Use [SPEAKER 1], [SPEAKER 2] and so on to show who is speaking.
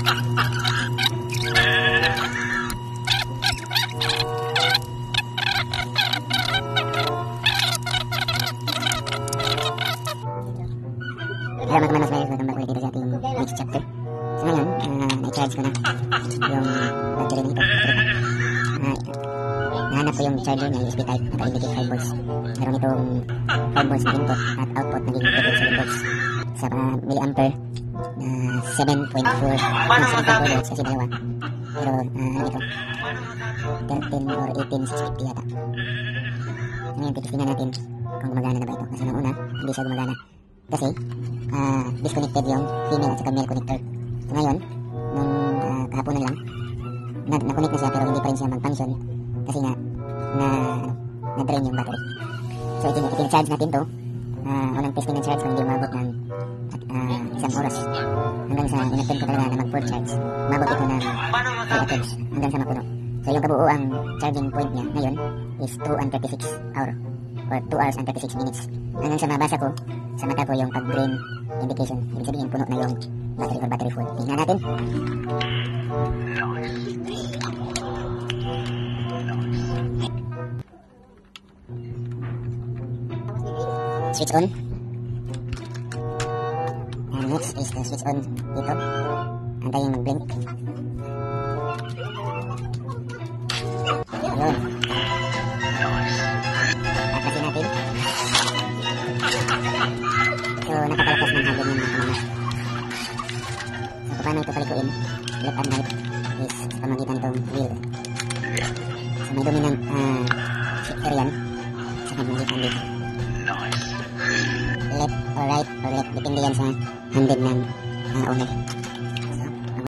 [SPEAKER 1] Hello mga kamanos, welcome back ulit dito sa ating next chapter. So ngayon, na-charge ko na yung battery nito. Nahanap ko yung charger niya, USB type, naka-indicate 5 volts. Meron itong 5 volts na input at output naging 2.7 volts. Sa milliampere na 7.4 volts kasi dalawa. Pero ito, 13 or 18, 650 yata. Ngayon, titistingnan natin kung gumagana na ba ito. Kasi nung una, hindi siya gumagana. Kasi disconnected yung female at saka male connector. So ngayon, nung kahapon na lang, na-connect na siya pero hindi pa rin siya mag-function kasi nga na-drain yung battery. So itin-charge natin to. Unang testing ng charge ko hindi umabot ng isang oras. Hanggang sa in-attempt ko talaga na mag-full charge. Umabot ito ng 3 attempts hanggang sa mapuno. So yung kabuuang charging point niya ngayon is 2 and 36 hour or 2 hours and 36 minutes. Hanggang sa mabasa ko sa mata ko yung pag-drain indication. Ibig sabihin puno na yung battery or battery full. Tingnan natin. Switch on. And next is the switch on dito. Antayin mag-blink. Ayun. Patasin natin. So, nakapalakas ng hagod ng mga kamanas. So, paano ito palikuin? Left and right.